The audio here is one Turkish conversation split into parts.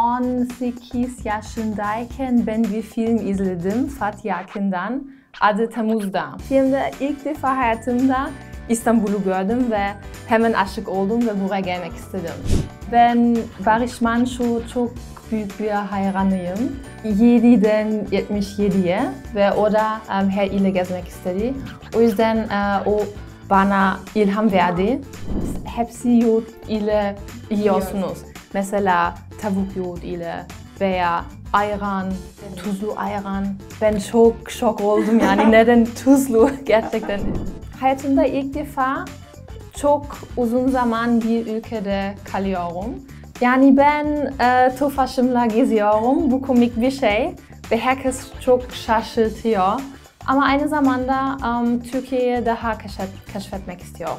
18 yaşındayken ben bir film izledim Fatih Akın'dan, adı Temmuz'da. Filmde ilk defa hayatımda İstanbul'u gördüm ve hemen aşık oldum ve buraya gelmek istedim. Ben Barış Manço çok büyük bir hayranıyım. 7'den 77'ye ve o da her ile gezmek istedi. O yüzden o bana ilham verdi. Hepsi yoğurt ile yiyorsunuz. Mesela tavuk yoğurt ile veya ayran, tuzlu ayran. Ben çok şok oldum yani neden tuzlu gerçekten. Hayatımda ilk defa çok uzun zaman bir ülkede kalıyorum. Yani ben Tofaş'ımla geziyorum, bu komik bir şey ve herkes çok şaşırtıyor. Ama aynı zamanda Türkiye'yi daha keşfetmek istiyorum.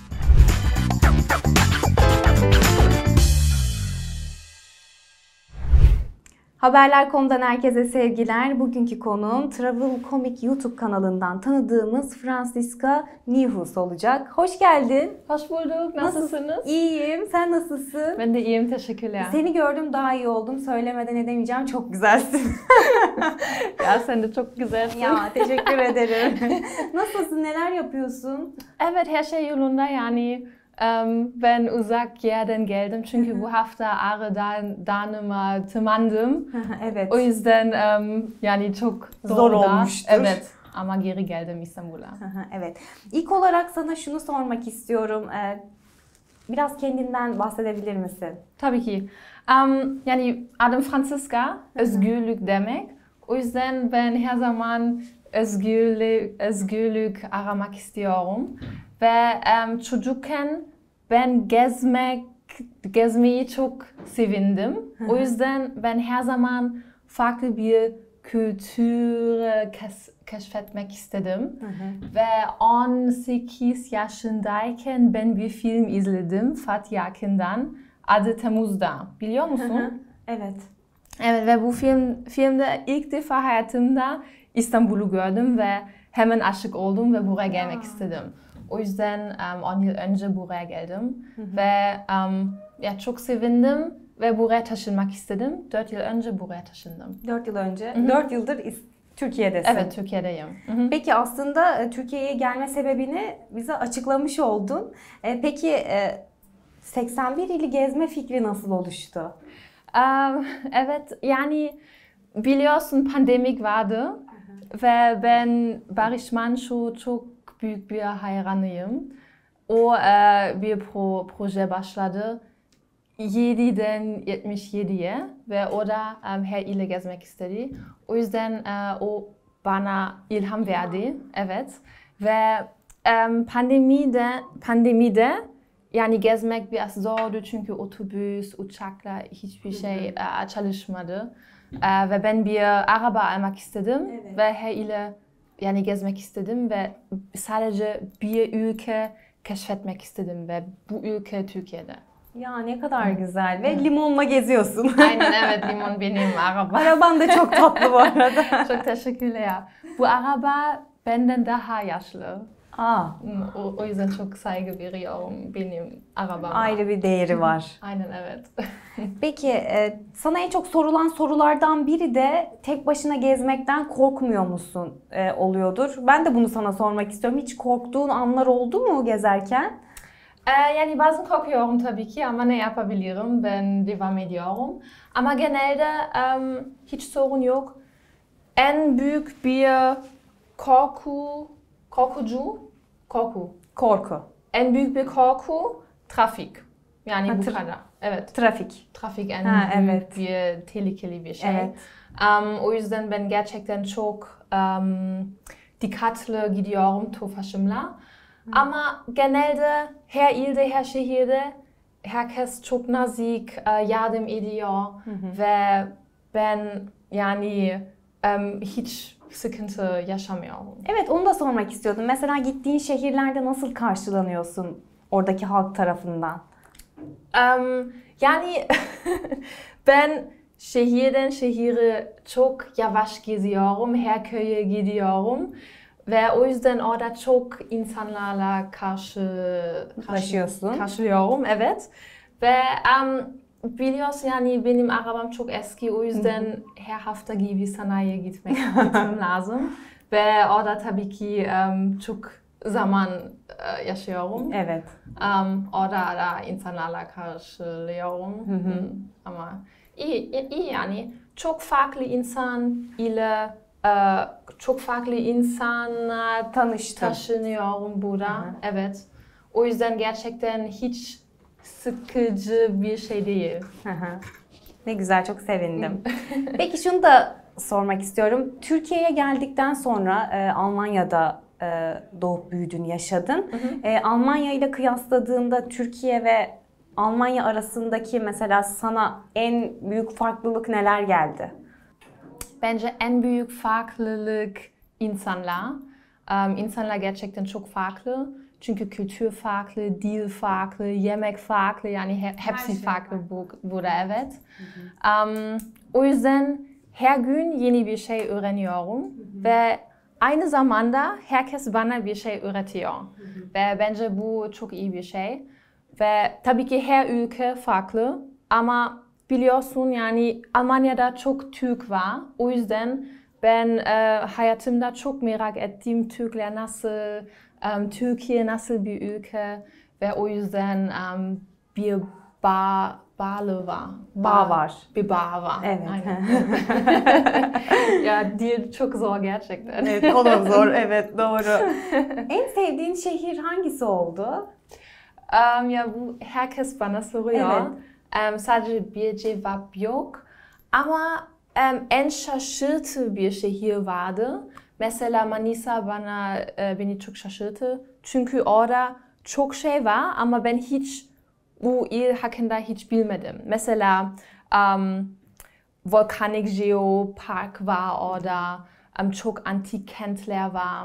Haberler.com'dan herkese sevgiler. Bugünkü konuğum Travel Comic YouTube kanalından tanıdığımız Franziska Nieuwhuis olacak. Hoş geldin. Hoş bulduk. Nasılsınız? İyiyim. Sen nasılsın? Ben de iyiyim. Teşekkürler. Seni gördüm daha iyi oldum. Söylemeden edemeyeceğim. Çok güzelsin. Ya sen de çok güzelsin. Ya teşekkür ederim. Nasılsın? Neler yapıyorsun? Evet, her şey yolunda yani. Ben uzak yerden geldim çünkü bu hafta Ağrı'dan tırmandım. Evet. O yüzden yani çok zor olmuştur. Evet, ama geri geldim İstanbul'a. Evet. İlk olarak sana şunu sormak istiyorum. Biraz kendinden bahsedebilir misin? Tabii ki. Yani adım Franziska, özgürlük demek. O yüzden ben her zaman özgürlük aramak istiyorum. Ve çocukken ben gezmeyi çok sevindim. O yüzden ben her zaman farklı bir kültür keşfetmek istedim. Ve 18 yaşındayken ben bir film izledim Fatih Akın'dan, adı Temmuz'da. Biliyor musun? Evet. Evet ve bu filmde ilk defa hayatımda İstanbul'u gördüm ve hemen aşık oldum ve buraya gelmek istedim. O yüzden 10 yıl önce buraya geldim ve ya çok sevindim ve buraya taşınmak istedim. 4 yıl önce buraya taşındım. 4 yıl önce? 4 yıldır Türkiye'desin. Evet, Türkiye'deyim. Peki aslında Türkiye'ye gelme sebebini bize açıklamış oldun. Peki 81 ili gezme fikri nasıl oluştu? Evet, yani biliyorsun pandemik vardı ve ben Barış Manço çok büyük bir hayranıyım. O bir proje başladı 7'den 77'ye ve o da her ile gezmek istedi. O yüzden o bana ilham verdi. Evet. Ve pandemide yani gezmek biraz zordu çünkü otobüs, uçakla hiçbir şey çalışmadı. Ve ben bir araba almak istedim ve her ile yani gezmek istedim ve sadece bir ülke keşfetmek istedim ve bu ülke Türkiye'de. Ya ne kadar güzel ve limonla geziyorsun. Aynen evet, limon benim araba. Araban da çok tatlı bu arada. Çok teşekkürler. Bu araba benden daha yaşlı. O yüzden çok saygı veriyorum benim arabama. Ayrı bir değeri var. Aynen evet. Peki sana en çok sorulan sorulardan biri de tek başına gezmekten korkmuyor musun oluyordur. Ben de bunu sana sormak istiyorum. Hiç korktuğun anlar oldu mu gezerken? Yani bazen korkuyorum tabii ki ama ne yapabilirim? Ben devam ediyorum. Ama genelde hiç sorun yok. En büyük bir korku. En büyük bir korku trafik. Yani bu kadar. Evet. Trafik en büyük bir tehlikeli bir şey. Evet. O yüzden ben gerçekten çok dikkatli gidiyorum Tofaş'ımla. Ama genelde her ilde, her şehirde herkes çok nazik yardım ediyor ve ben yani hiç sıkıntı yaşamıyorum. Evet, onu da sormak istiyordum. Mesela gittiğin şehirlerde nasıl karşılanıyorsun oradaki halk tarafından? Yani ben şehirden şehire çok yavaş geziyorum, her köye gidiyorum. Ve o yüzden orada çok insanlarla karşılıyorum, evet. Ve Biliyorsun yani benim arabam çok eski, o yüzden her hafta gibi sanayiye gitmem lazım. Ve orada tabii ki çok zaman yaşıyorum. Evet. Orada da insanlarla karşılıyorum. Ama iyi yani. Çok farklı insan ile çok farklı insanla taşınıyorum burada. Evet. O yüzden gerçekten hiç sıkıcı bir şey değil. Ne güzel, çok sevindim. Peki şunu da sormak istiyorum. Türkiye'ye geldikten sonra Almanya'da doğup büyüdün, yaşadın. Almanya ile kıyasladığında Türkiye ve Almanya arasındaki mesela sana en büyük farklılık neler geldi? Bence en büyük farklılık insanlar. İnsanlar gerçekten çok farklı. Çünkü kültür farklı, dil farklı, yemek farklı. Yani hepsi farklı burada, evet. O yüzden her gün yeni bir şey öğreniyorum. Ve aynı zamanda herkes bana bir şey öğretiyor. Ve bence bu çok iyi bir şey. Ve tabii ki her ülke farklı. Ama biliyorsun yani Almanya'da çok Türk var. O yüzden ben hayatımda çok merak ettim Türkler nasıl, Türkiye nasıl bir ülke ve o yüzden bir bağlı var. Bağ var. Bir bağ var. Evet. Ya dil çok zor gerçekten. Evet, o da zor. Evet, doğru. En sevdiğin şehir hangisi oldu? Ya bu herkes bana soruyor. Evet. Sadece bir cevap yok. Ama en şaşırtıcı bir şehir vardı. Mesela Manisa beni çok şaşırttı. Çünkü orada çok şey var ama ben bu il hakkında hiç bilmedim. Mesela Volcanic Geopark var orada. Çok antik kentler var.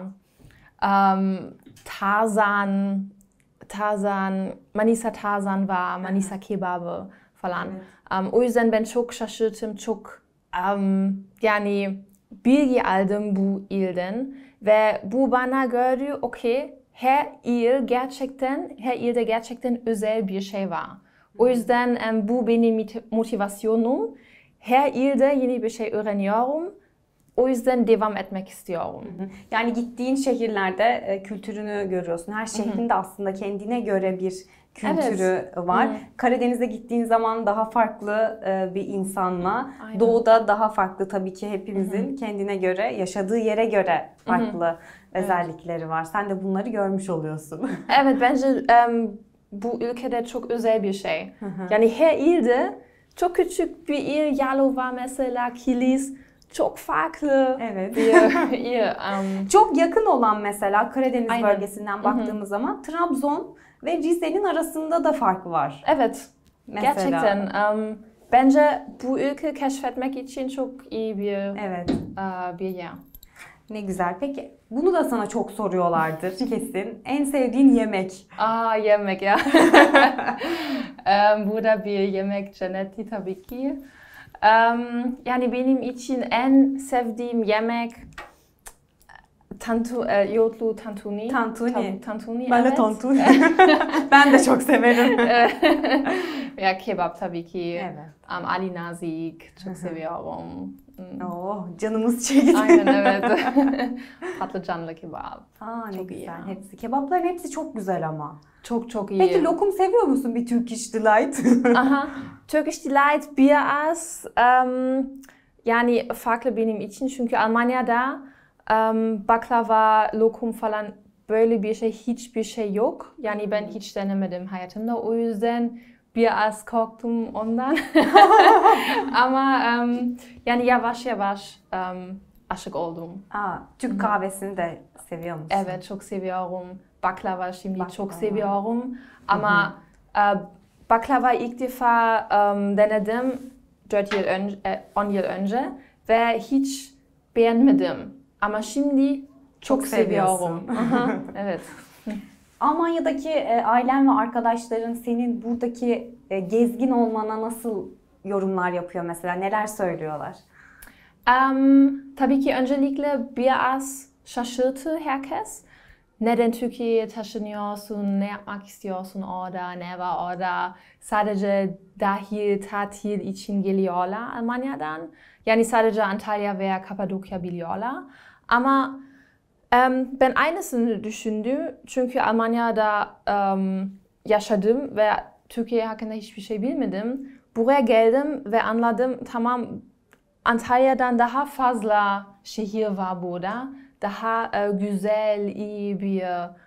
Manisa Tarzan var, Manisa Kebabı falan. O yüzden ben çok şaşırdım, çok yani bilgi aldım bu ilden ve bu bana göre her ilde gerçekten özel bir şey var. O yüzden bu benim motivasyonum. Her ilde yeni bir şey öğreniyorum. O yüzden devam etmek istiyorum. Yani gittiğin şehirlerde kültürünü görüyorsun. Her şehrin de aslında kendine göre bir kültürü var. Karadeniz'e gittiğin zaman daha farklı bir insanla, Doğu'da daha farklı tabii ki hepimizin kendine göre, yaşadığı yere göre farklı özellikleri var. Sen de bunları görmüş oluyorsun. Evet, bence bu ülkede çok özel bir şey. Yani her ilde çok küçük bir il, Yalova mesela, Kilis, çok farklı. Evet. Çok yakın olan mesela Karadeniz bölgesinden baktığımız zaman Trabzon ve Rize'nin arasında da fark var. Evet. Mesela. Gerçekten. Bence bu ülke keşfetmek için çok iyi bir yer. Ne güzel. Peki bunu da sana çok soruyorlardır kesin. En sevdiğin yemek? Yemek ya. Burada bir yemek cenneti tabii ki. Yani benim için en sevdiğim yemek yoğurtlu tantuni. Tantuni. Ben de tantuni. Ben de çok severim. Ya kebap tabii ki. Evet. Ali nazik çok seviyorum. Canımız çekti. Aynen, evet. Patlıcanlı kebap. Ne çok güzel. Hepsi. Kebapların hepsi çok güzel ama. Çok iyi. Peki lokum seviyor musun, bir Turkish Delight? Turkish Delight biraz yani farklı benim için. Çünkü Almanya'da baklava, lokum falan böyle bir şey, hiçbir şey yok. Yani ben hiç denemedim hayatımda. O yüzden biraz korktum ondan. Ama yani yavaş yavaş aşık oldum. Türk kahvesini de seviyor musun? Evet, çok seviyorum. Baklava şimdi çok seviyorum. Ama baklava ilk defa denedim 10 yıl önce ve hiç beğenmedim. Ama şimdi çok seviyorum. Evet. Almanya'daki ailen ve arkadaşların senin buradaki gezgin olmana nasıl yorumlar yapıyor mesela? Neler söylüyorlar? Tabii ki öncelikle biraz şaşırttı herkes. neden Türkiye'ye taşınıyorsun, ne yapmak istiyorsun orada, ne var orada, sadece tatil için geliyorlar Almanya'dan. Yani sadece Antalya veya Kapadokya biliyorlar. Ama ben aynısını düşündüm çünkü Almanya'da yaşadım ve Türkiye hakkında hiçbir şey bilmedim. Buraya geldim ve anladım, tamam, Antalya'dan daha fazla şehir var burada. Daha güzel, iyi bir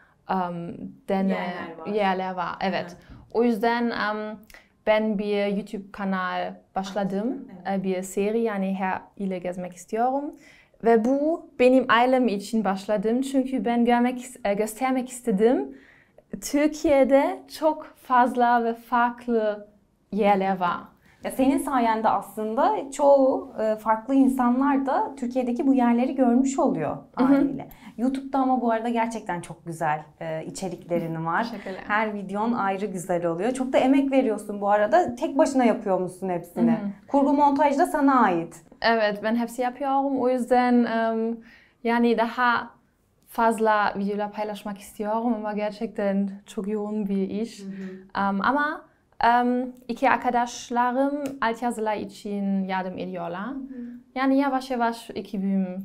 yerler var. Evet. O yüzden ben bir YouTube kanal başladım. Bir seri, yani her ile gezmek istiyorum. Ve bu benim ailem için başladım. Çünkü ben göstermek istedim. Türkiye'de çok fazla ve farklı yerler var. Ya senin sayende aslında çoğu farklı insanlar da Türkiye'deki bu yerleri görmüş oluyor haliyle. YouTube'da ama bu arada gerçekten çok güzel içeriklerin var. Her videon ayrı güzel oluyor. Çok da emek veriyorsun bu arada. Tek başına yapıyormuşsun hepsini. Kurgu montaj da sana ait. Evet, ben hepsi yapıyorum. O yüzden yani daha fazla videolar paylaşmak istiyorum ama gerçekten çok yoğun bir iş. Ama iki arkadaşlarım altyazılar için yardım ediyorlar. Yani yavaş yavaş ekibim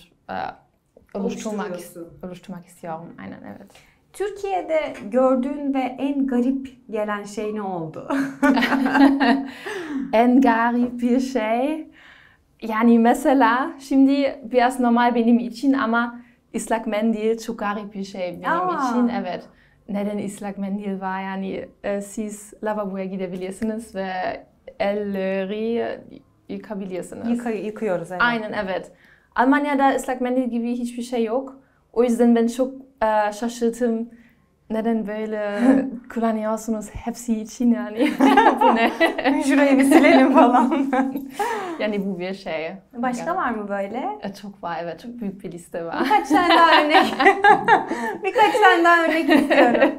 oluşturmak istiyorum. Aynen, evet. Türkiye'de gördüğün ve en garip gelen şey ne oldu? En garip bir şey. Yani mesela şimdi biraz normal benim için ama ıslak mendil çok garip bir şey benim için. Evet. Neden ıslak mendil var? Yani siz lavaboya gidebilirsiniz ve elleri yıkabilirsiniz. Yıkıyoruz, evet. Aynen, evet. Almanya'da ıslak mendil gibi hiçbir şey yok. O yüzden ben çok şaşırdım. Neden böyle kullanıyorsunuz hepsi için yani? Bu ne? Şurayı bir silelim falan. Yani bu bir şey. Başka var mı böyle? Çok var, evet. Çok büyük bir liste var. Birkaç tane daha örnek. Birkaç tane daha örnek istiyorum.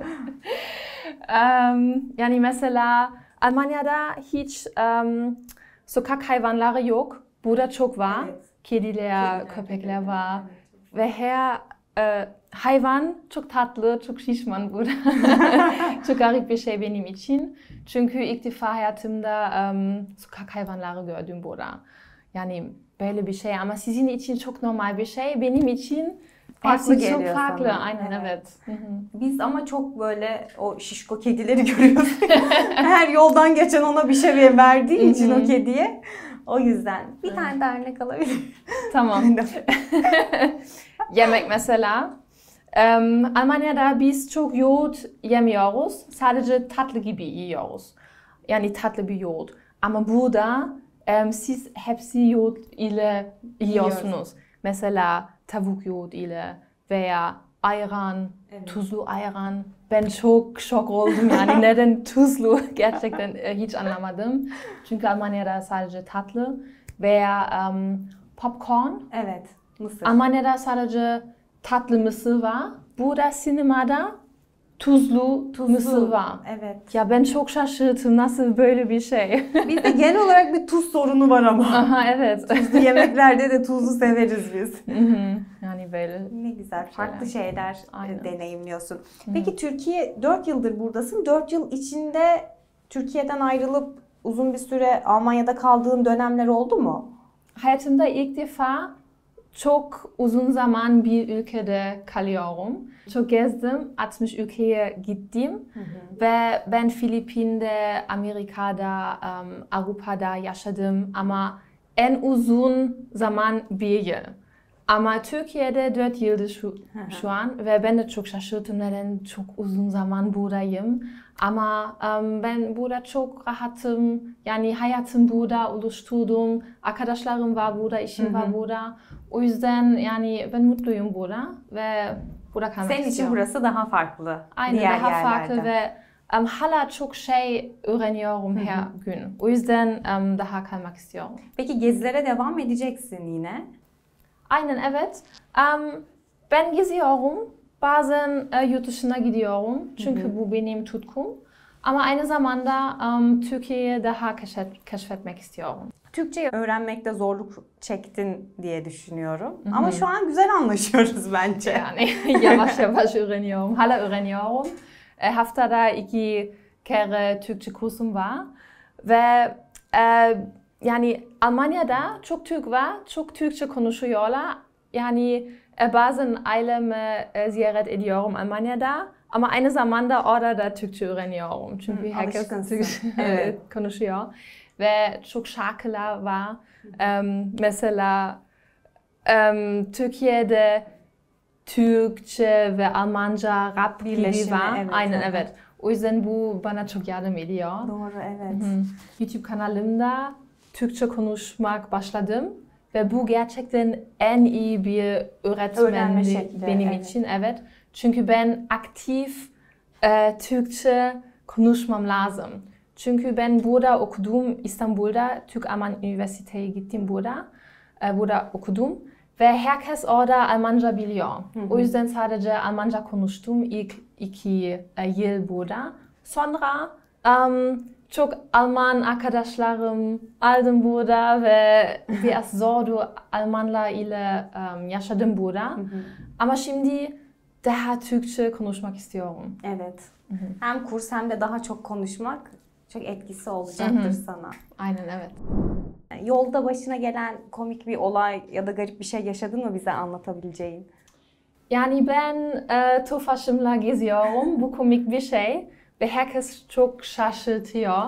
Yani mesela Almanya'da hiç sokak hayvanları yok. Burada çok var. Evet. Kediler, köpekler var. Evet. Ve her hayvan çok tatlı, çok şişman burada. Çok garip bir şey benim için. Çünkü ilk defa hayatımda sokak hayvanları gördüm burada. Yani böyle bir şey ama sizin için çok normal bir şey. Benim için farklı geliyor çok farklı. Sana. Aynen, evet. Biz ama çok böyle o şişko kedileri görüyoruz. Her yoldan geçen ona bir şey verdiği için o kediye. O yüzden bir tane daha örnek alabilirim. Tamam. Yemek mesela. Almanya'da biz çok yoğurt yemiyoruz. Sadece tatlı gibi yiyoruz. Yani tatlı bir yoğurt. Ama burada siz hepsi yoğurt ile yiyorsunuz. Mesela tavuk yoğurt ile veya ayran, tuzlu ayran. Ben çok şok oldum yani neden tuzlu gerçekten hiç anlamadım. Çünkü Almanya'da sadece tatlı veya popcorn. Evet, mısır. Almanya'da sadece tatlı mısır var. Burada sinemada tuzlu mısır var. Evet. Ya ben çok şaşırdım nasıl böyle bir şey. Bizde genel olarak bir tuz sorunu var ama. Aha, evet. Tuzlu yemeklerde de tuzlu severiz biz. Yani böyle. Ne güzel. Farklı şeyler deneyimliyorsun. Peki Türkiye 4 yıldır buradasın. 4 yıl içinde Türkiye'den ayrılıp uzun bir süre Almanya'da kaldığın dönemler oldu mu? Hayatımda ilk defa çok uzun zaman bir ülkede kalıyorum. Çok gezdim, 60 ülkeye gittim ve ben Filipin'de, Amerika'da, Avrupa'da yaşadım ama en uzun zaman bir yıl. Ama Türkiye'de 4 yıldır şu an ve ben de çok şaşırdım neden çok uzun zaman buradayım. Ama ben burada çok rahatım, yani hayatım burada oluşturdum, arkadaşlarım var burada, işim var burada. O yüzden yani ben mutluyum burada ve burada kalmak istiyorum. Senin için burası daha farklı. Aynen, daha farklı ve hala çok şey öğreniyorum her gün. O yüzden daha kalmak istiyorum. Peki gezilere devam edeceksin yine? Aynen, evet. Ben geziyorum. Bazen yurt dışına gidiyorum çünkü bu benim tutkum. Ama aynı zamanda Türkiye'yi daha keşfetmek istiyorum. Türkçeyi öğrenmekte zorluk çektin diye düşünüyorum. Ama şu an güzel anlaşıyoruz bence. Yani yavaş yavaş öğreniyorum. Hala öğreniyorum. Haftada 2 kere Türkçe kursum var. Ve yani Almanya'da çok Türk var, çok Türkçe konuşuyorlar. Yani bazen ailemi ziyaret ediyorum Almanya'da. Ama aynı zamanda orada da Türkçe öğreniyorum. Çünkü herkes Türkçe konuşuyor. Ve çok şarkılar var. Mesela Türkiye'de Türkçe ve Almanca rap gibi var. Evet, Aynen evet. O yüzden bu bana çok yardım ediyor. Doğru, evet. YouTube kanalımda Türkçe konuşmak başladım. Ve bu gerçekten en iyi bir öğretmen benim için. Evet. Çünkü ben aktif Türkçe konuşmam lazım. Çünkü ben burada okudum, İstanbul'da, Türk-Alman Üniversitesi'ne gittim burada okudum. Ve herkes orada Almanca biliyor. O yüzden sadece Almanca konuştum ilk 2 yıl burada. Sonra çok Alman arkadaşlarım aldım burada ve biraz zordu Almanlar ile yaşadım burada. Ama şimdi daha Türkçe konuşmak istiyorum. Evet. Hem kurs hem de daha çok konuşmak çok etkisi olacaktır sana. Aynen evet. Yolda başına gelen komik bir olay ya da garip bir şey yaşadın mı bize anlatabileceğin? Yani ben tofaşımla geziyorum. Bu komik bir şey ve herkes çok şaşırtıyor.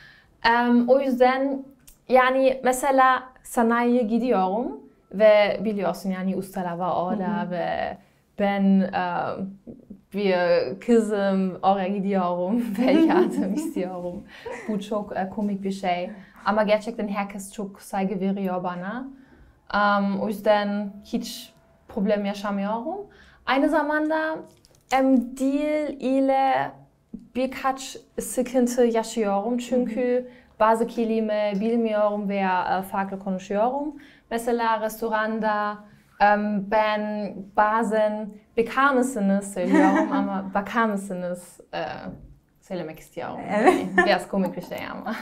O yüzden yani mesela sanayiye gidiyorum ve biliyorsun yani ustalar var orada ve ben bir kızım oraya gidiyorum ve yardım istiyorum. Bu çok komik bir şey. Ama gerçekten herkes çok saygı veriyor bana. O yüzden hiç problem yaşamıyorum. Aynı zamanda dil ile birkaç sıkıntı yaşıyorum. Çünkü bazı kelime bilmiyorum veya farklı konuşuyorum. Mesela restoranda ben bazen bakar mısınız söylüyorum ama bakar mısınız söylemek istiyorum. Evet. Yani biraz komik bir şey ama.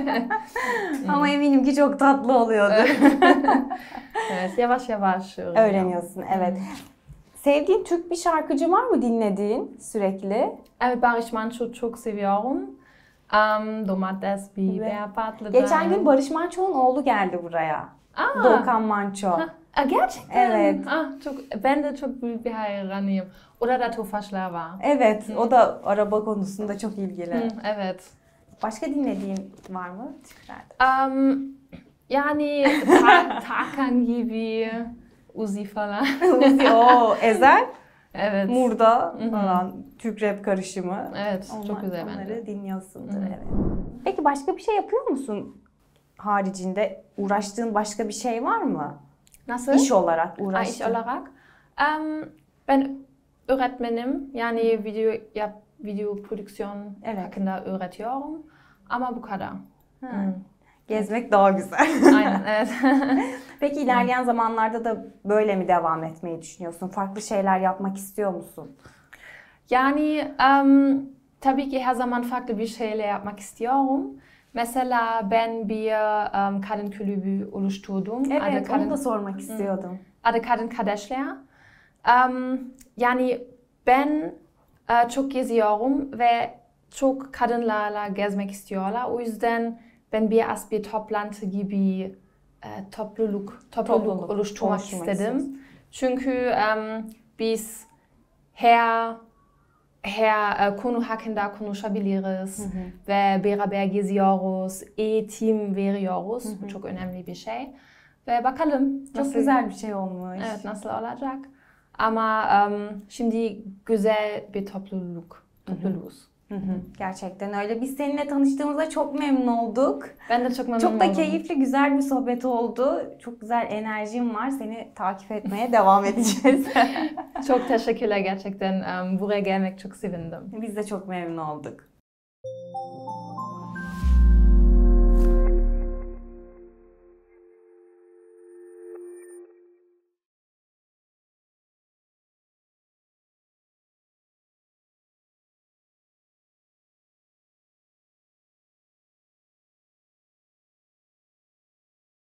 Ama eminim ki çok tatlı oluyordur. Evet, yavaş yavaş öğreniyorsun. Evet. Sevdiğin Türk bir şarkıcı var mı dinlediğin sürekli? Evet, Barış Manço çok seviyorum. Domates, biber, patlıcan. Geçen gün Barış Manço'nun oğlu geldi buraya. Doğukan Manço. Gerçekten? Evet. Ben de çok büyük bir hayranıyım. Orada da Tofaşlar var. Evet, o da araba konusunda çok ilgili. Evet. Başka dinlediğin var mı Türklerde? Yani Tarkan gibi, Uzi falan. Uzi, Ezel. Evet. Murda falan, Türk rap karışımı. Evet, çok güzel bence. Onları dinliyorsundur, evet. Peki başka bir şey yapıyor musun haricinde? Uğraştığın başka bir şey var mı? Nasıl? İş olarak uğraştığın. İş olarak. Ben öğretmenim. Yani video prodüksiyon hakkında öğretiyorum. Ama bu kadar. Gezmek daha güzel. Aynen, evet. Peki ilerleyen zamanlarda da böyle mi devam etmeyi düşünüyorsun? Farklı şeyler yapmak istiyor musun? Yani tabii ki her zaman farklı bir şeyler yapmak istiyorum. Mesela ben bir kadın kulübü oluşturdum. Evet, onu da sormak istiyordum. Adı Kadın Kardeşler. Yani ben çok geziyorum ve çok kadınlarla gezmek istiyorlar. O yüzden ben biraz bir toplantı gibi topluluk oluşturmak istedim. Çünkü biz her konu hakkında konuşabiliriz ve beraber geziyoruz, team veriyoruz. Bu çok önemli bir şey. Ve bakalım çok güzel bir şey olmuş. Evet, nasıl olacak? Ama şimdi güzel bir topluluğuz. Gerçekten öyle. Biz seninle tanıştığımızda çok memnun olduk. Ben de çok memnun oldum. Çok da keyifli, güzel bir sohbet oldu. Çok güzel enerjim var. Seni takip etmeye devam edeceğiz. Çok teşekkürler gerçekten. Buraya gelmek çok sevindim. Biz de çok memnun olduk.